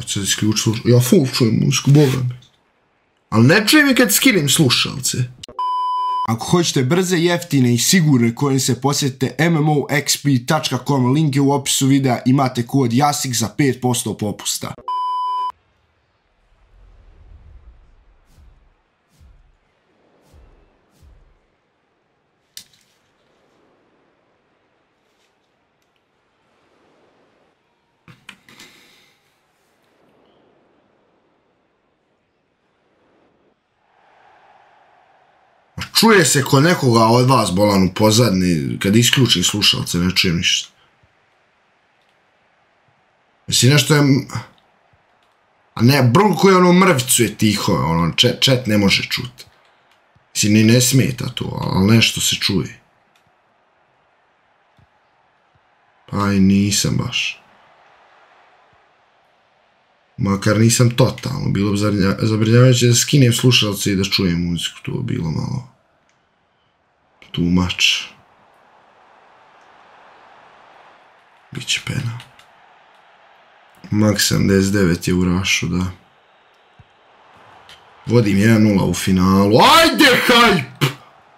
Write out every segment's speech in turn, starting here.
se isključi slušalce. Ja full čujem muziku, boga mi. Ali ne čujem i kad skinem slušalce. Ako hoćete brze, jeftine i sigurne kojim se posjetite mmoxp.com, link je u opisu videa, imate kod JASIK za 5% popusta. Čuje se ko nekoga od vas bolan u pozadni, kad isključim slušalce, ne čujem ništa. Mislim, nešto je... A ne, brl koji ono mrvicu je tiho, ono, chat ne može čuti. Mislim, ni ne smeta to, ali nešto se čuje. Pa i nisam baš. Makar nisam totalno, bilo bi zabrinjavajuće da skinem slušalce i da čujem muziku, to bi bilo malo... too much. Biće pena. Max 79 je u rašu, da. Vodim 1-0 u finalu. Ajde, hype!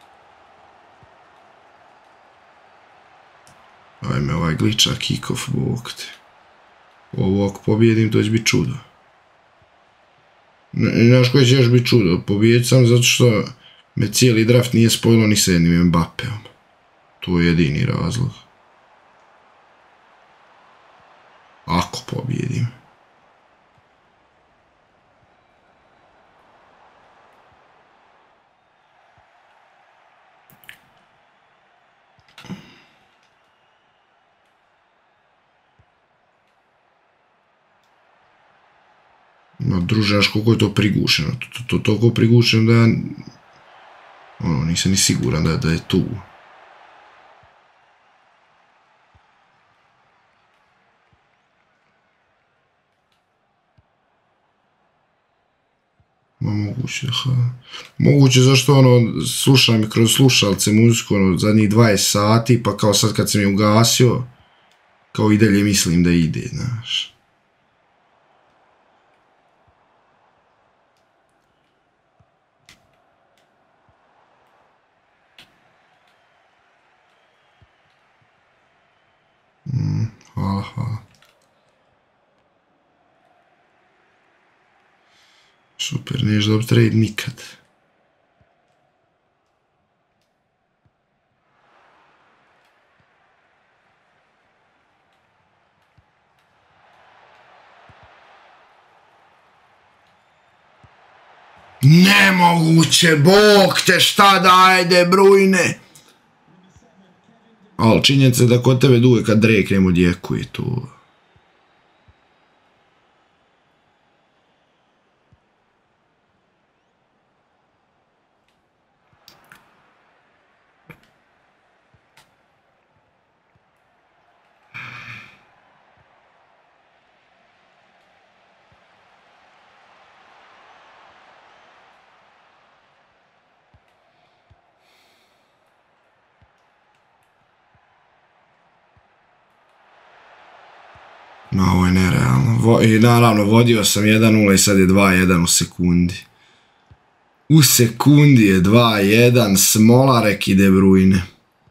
Ajme, ovaj glitcha kick-off, bog te. Ovo ako pobjedim, to će biti čudo. Znaš koji će još biti čudo? Pobijedit sam zato što me cijeli draft nije spojilo ni sa jednim Mbappeom. To je jedini razlog. Ako pobjedim. No, druže, znaš koliko je to prigušeno. To toliko prigušeno da ja... Ono, nisam ni siguran da je tu. Ma moguće, moguće zašto ono, slušam kroz slušalce muziku, ono, zadnjih 20 sati, pa kao sad kad sam je ugasio, kao i dalje mislim da ide, znaš. Hvala, hvala. Super, neš dobiti trade nikad. Nemoguće, bog te šta daje, De Bruyne. Ali činjenica da kod tebe duge kad Drake njemu djekuje tu. No, ovo je nerealno. I naravno, vodio sam 1-0 i sad je 2-1 u sekundi. U sekundi je 2-1, Smolarek i De Bruyne.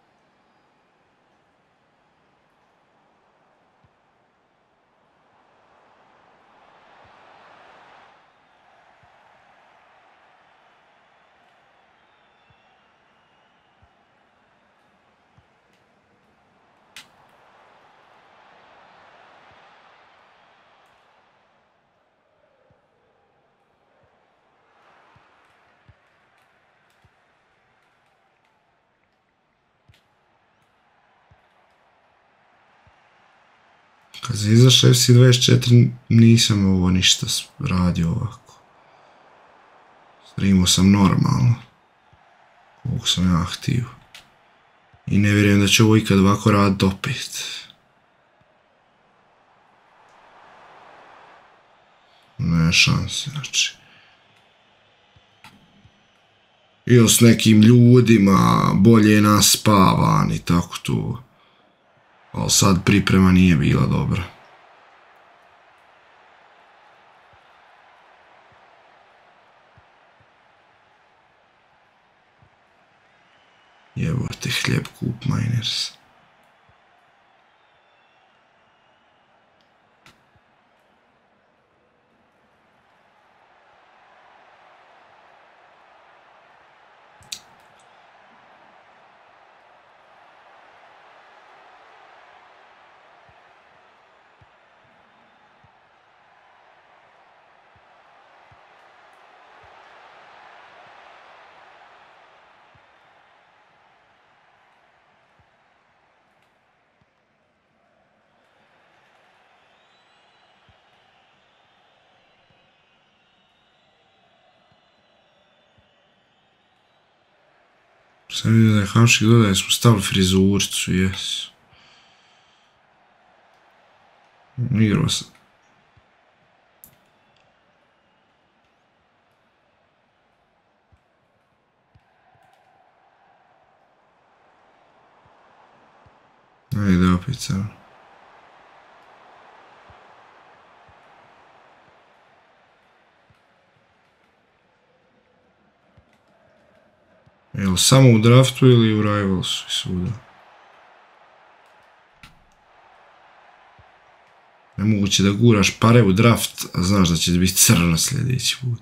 Kad se izašao FC24 nisam ovo ništa radio ovako. Streamao sam normalno. Ovog sam ja htio. I ne vjerujem da će ovo ikad ovako raditi opet. Ne šanse, znači. Ili s nekim ljudima, bolje naspavan i tako to. Ali sad priprema nije bila dobra. Jebote, hljeb kup Miners. Sam vidio da je Hamšik dodao, smo stavili frizuricu, jes. Igrao sam. Ajde opet sam. Jel samo u draftu ili u Rivalsu i svuda? Nemoguće da guraš pare u draft, a znaš da će biti crno sljedeći put.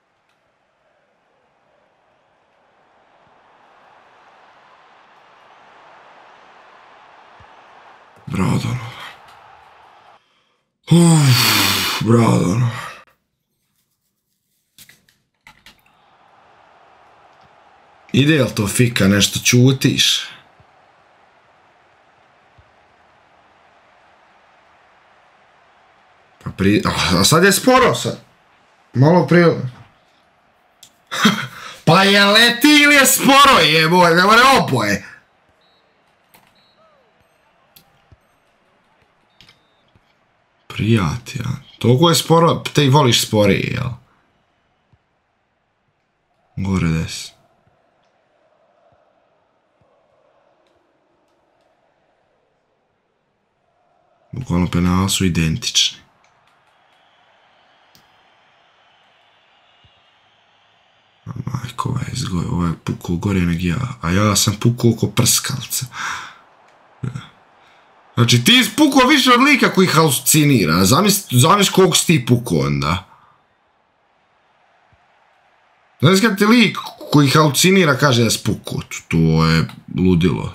Bravo Donovan. Bravo Donovan. Ide jel to fika, nešto čutiš? A sad je sporo sad. Malo prije. Pa je leti ili je sporo jeboj, ne more oboje. Prijati, ja. Toliko je sporo, te i voliš sporije, jel? Gore des. Bukvalno penali su identični. Majko, ovaj je pukao gore nek ja. A ja sam pukao oko prskalca. Znači ti si pukao više od lika koji halucinira. Zamisli koliko si ti pukao onda. Znači kad ti lik koji halucinira kaže da si pukao. To je ludilo.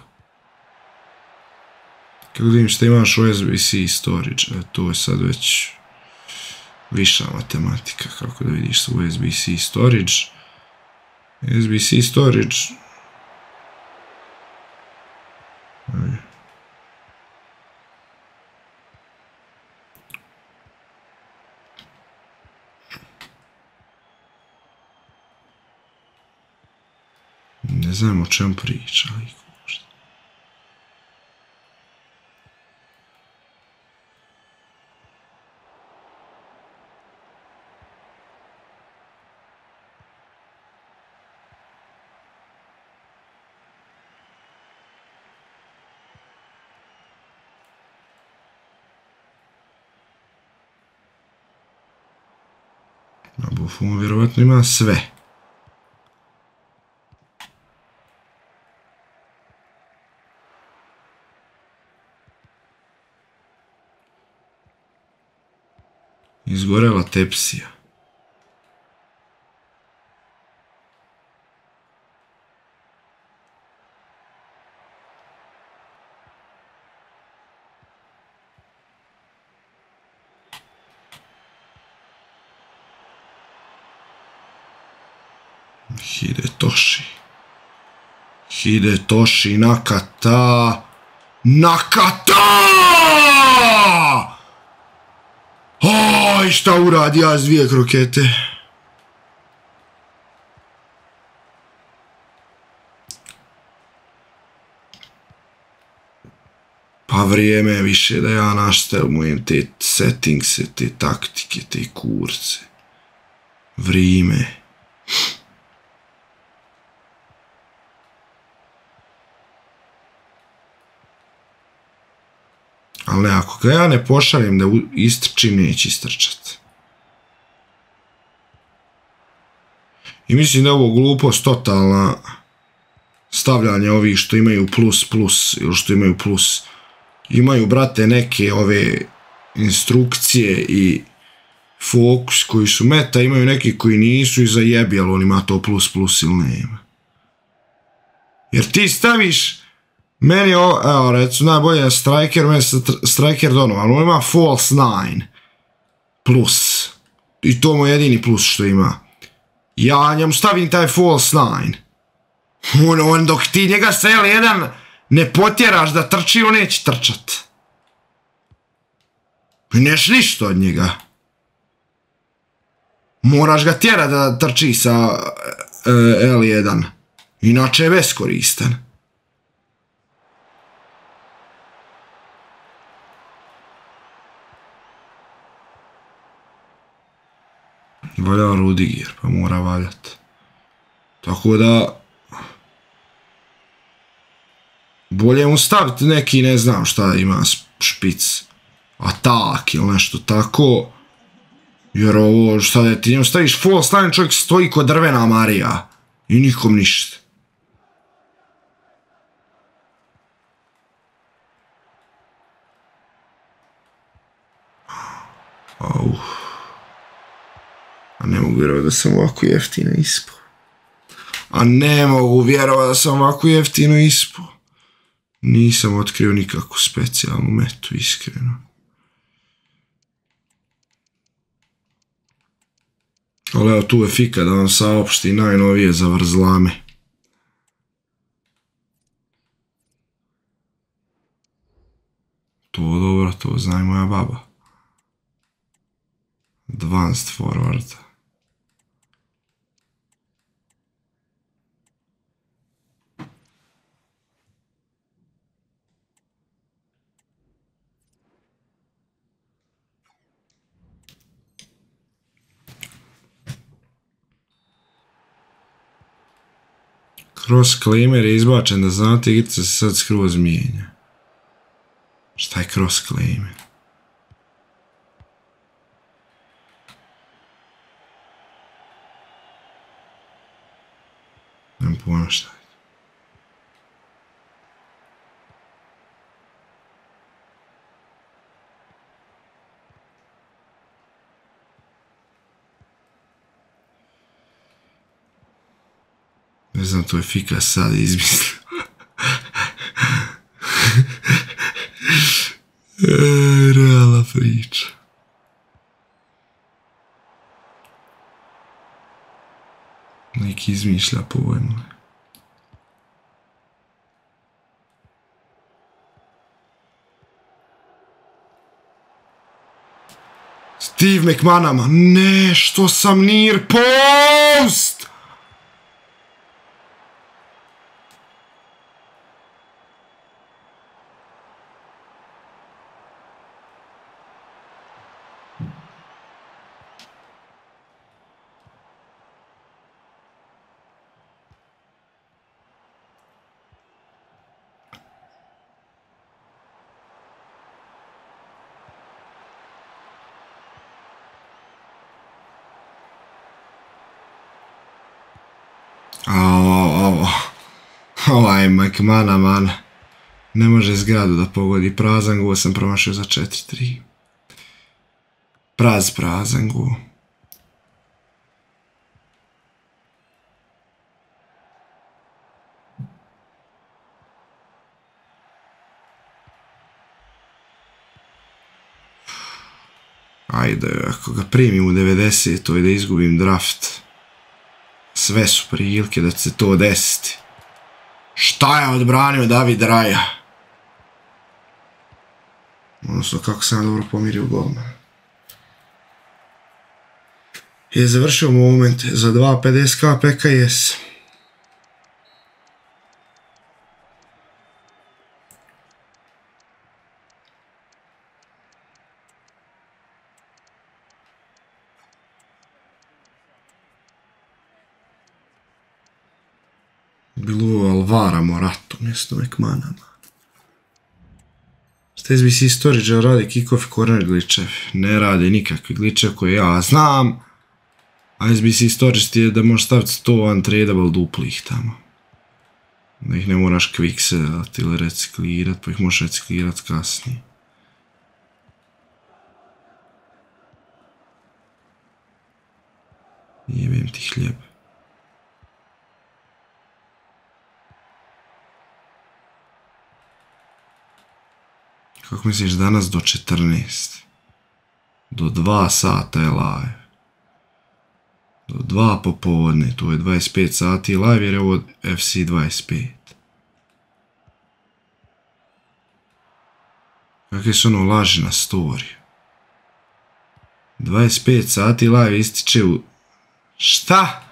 Kako vidim što imaš USB-C storage, to je sad već viša matematika, kako da vidiš sa USB-C storage. USB-C storage. Ne znam o čem priča, ali Buffon vjerovatno ima sve. Izgorela tepsija. Hidetoshi. Hidetoshi Nakata. Nakata! Oj, šta uradi ja s 2 krokete? Pa vrijeme je više da ja nastavim te settingse, te taktike, te kurce. Vrijeme. Ali ako ga ja ne pošaljem da istrčim, neće istrčati. I mislim da je ovo glupost totalna. stavljanje ovih što imaju plus ili što imaju plus. Imaju, brate, neke ove instrukcije i fokus koji su meta, imaju neki koji nisu i zajebi, ali on ima to plus ili nema. Jer ti staviš, meni ovo, evo recimo najbolje je striker, meni se striker Donovan, on ima false 9 plus. I to mu je jedini plus što ima. Ja njemu stavim taj false 9. On dok ti njega sa L1 ne potjeraš da trči, on neće trčat. Neš ništa od njega. Moraš ga tjerat da trči sa L1. Inače je beskoristan. Valja Rudiger, pa mora valjat. Tako da... bolje mu staviti neki, ne znam šta ima špic. Atak ili nešto tako. Jer ovo, šta da ti njemu staviš false 9, čovjek stoji kod drvena Marija. I nikom ništa. A ne mogu vjerovati da sam ovako jeftino ispao. Nisam otkrio nikakvu specijalnu metu, iskreno. Ali evo tu je Fika da vam saopšti najnovije zavrzlame. To dobro, to zna i moja baba. Advanced forward. Cross-claimer je izbačen, da znate, igrica se sad skroz mijenja. Šta je cross-claimer? Nemam pojma šta je. Ne znam, to je Fika sad izmislio. Realna priča. Neki izmišlja pojmove. Steve McManama. Ne, što sam near post! Ovaj McManaman ne može zgradu da pogodi. Prazan go sam promašio za 4-3. Prazan go. Ajde, ako ga primim u 90. i da izgubim draft, sve su prilike da će se to desiti. Šta je odbranio David Raja? Odnosno, kako sam dobro pomirio golmana. Je završio moment za 2.50k PKS. Bilo Alvara Morato mjesto McManama. Šta SBC Storage radi kick-off i corner glitchev? Ne radi nikakvi glitchev koje ja znam. A SBC Storage ti je da možeš staviti 100 untradable duplih tamo. Da ih ne moraš kvikselat ili reciklirat, pa ih možeš reciklirat kasnije. Jebem ti hljeb. Kako misliš danas do 14? Do 2 sata je live. Do 2 popodne, to je 25 sati live jer je ovo FC 25. Kakve su ono laži na storiju? 25 sati live ističe u... Šta?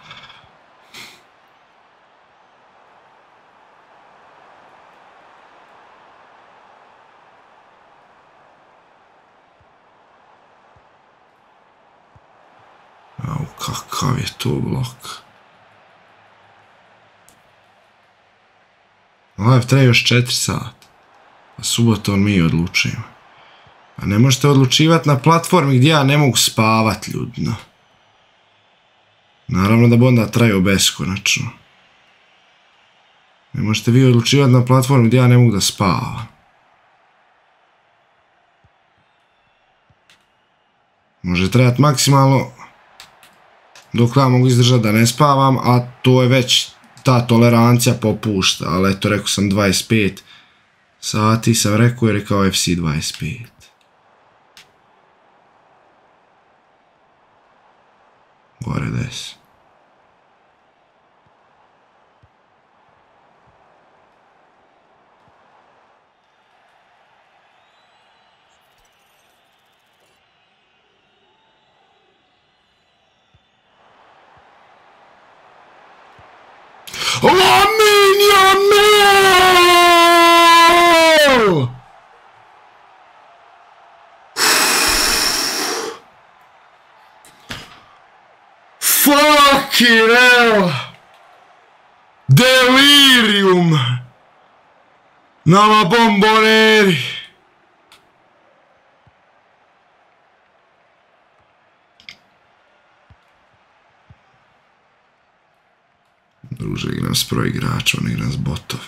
Au, kakav je to blok. Live traje još 4 sata. A subotom mi odlučujemo. A ne možete odlučivati na platformi gdje ja ne mogu spavat, ljudno. Naravno da bi onda trajao beskonačno. Ne možete vi odlučivati na platformi gdje ja ne mogu da spavam. Može trajati maksimalno dok ja mogu izdržati da ne spavam, a to je već ta tolerancija popušta, ali eto rekao sam 25 sati sam rekao jer je kao FC 25. Gore des. Lamin Yamal! Fucking hell! Delirium! Na la bomboneri! Druže, igram s pro igračom, igram s botov.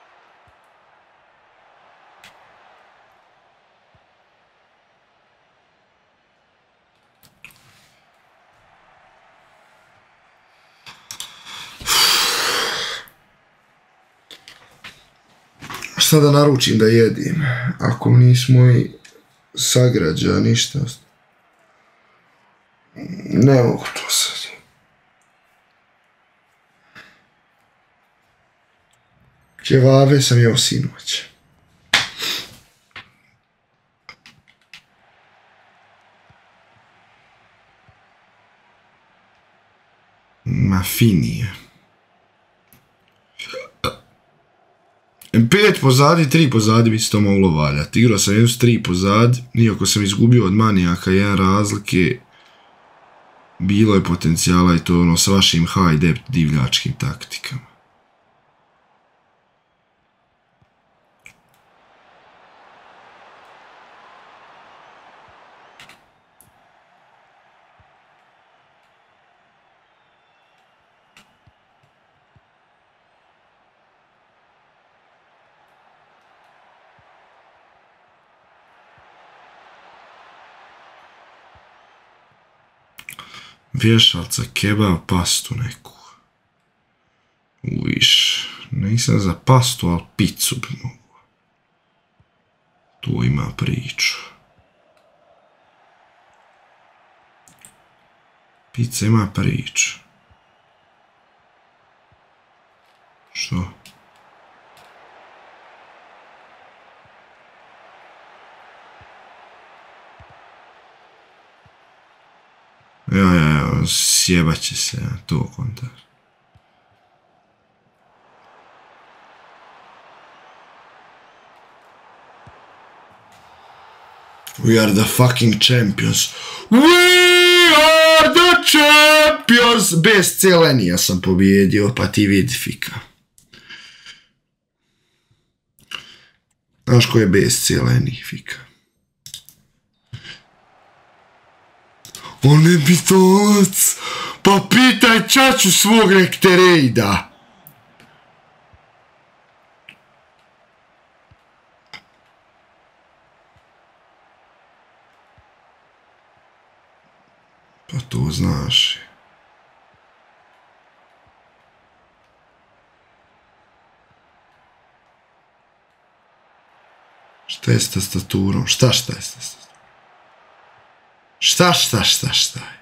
Šta da naručim da jedim? Ako mi nisu moji sagrađa, ništa. Ne mogu to sad. Ćevave sam jeo sinoć. Ma finije. 5 pozadi, 3 pozadi bi se to moglo valjati. Igrao sam jednu s 3 pozadi, iako sam izgubio od manijaka 1 razlike, bilo je potencijala i to ono s vašim high depth divljačkim taktikama. Vješalca, kebab, pastu neku. Uviš, nisam za pastu, ali picu bi mogu. Tu ima priču. Pizza ima priču. Što? Ja, sjebat će se, to kontar. We are the fucking champions. We are the champions! Bez celenija sam pobjedio, pa ti vidi fika. Znaš ko je bez celenija fika? On je bitolac! Pa pitaj čaču svog nek te rejda! Pa to znaš. Šta je s tastaturom? Šta je s tastaturom? Šta je?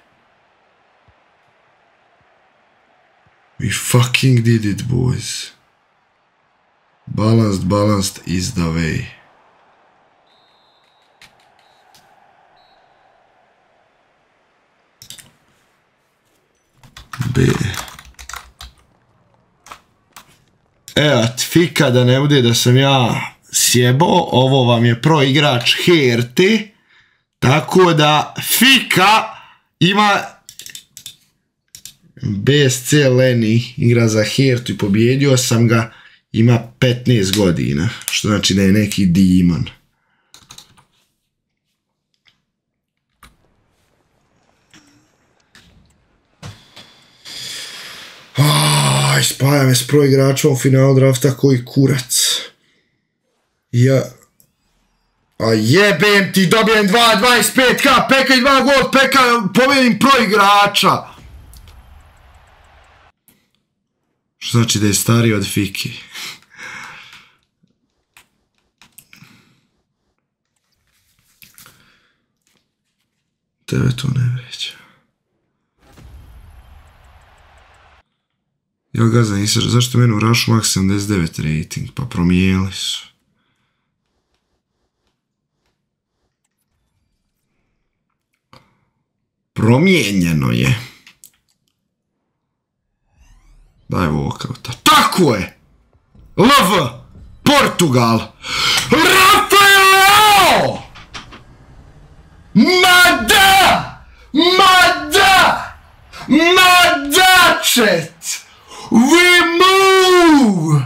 We fucking did it, boys. Balanced is the way. B. Evo, fika da ne bude da sam ja sjebao, ovo vam je pro igrač Herte, tako da fika ima BSC Leni, igra za Hertu i pobjedio sam ga, ima 15 godina, što znači da je neki demon. Spaja me s pro igračom u finalu drafta koji kurac. A jebem ti, dobijem 2.25k, peka i 2 gol, peka, pobjedim pro igrača. Što znači da je stariji od Fiki. Tebe to ne vreća. Jel ga zanisar, zašto meni u Rushu max 79 rating? Pa promijenili su. Promijenjeno je. Daj walkouta. Tako je! LV! Portugal! Rafael! Mada! Madačet! We move!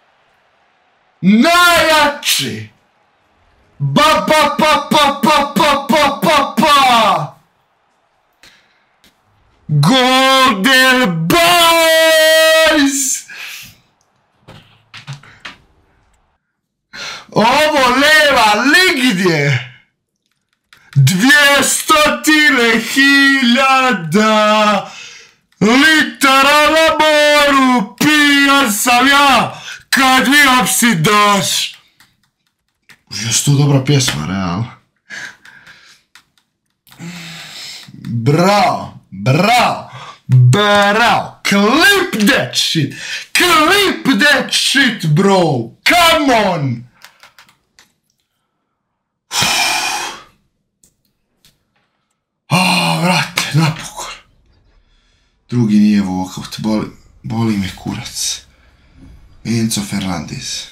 Najjači! Ba pa pa pa pa pa pa pa pa! Golden Boys! Ovo leva ligdje! 200.000 litara na moru, pijan sam ja kad vi opsidaš. Jesu to dobra pjesma, realno. Bravo, bravo, bravo. Clip that shit, clip that shit, bro. Come on. Vrate, napokon. Drugi nije walkout, boli me kurac. Enzo Fernandez.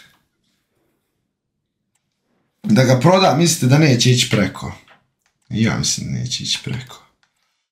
Da ga proda, mislite da neće ići preko? Ja mislim da neće ići preko.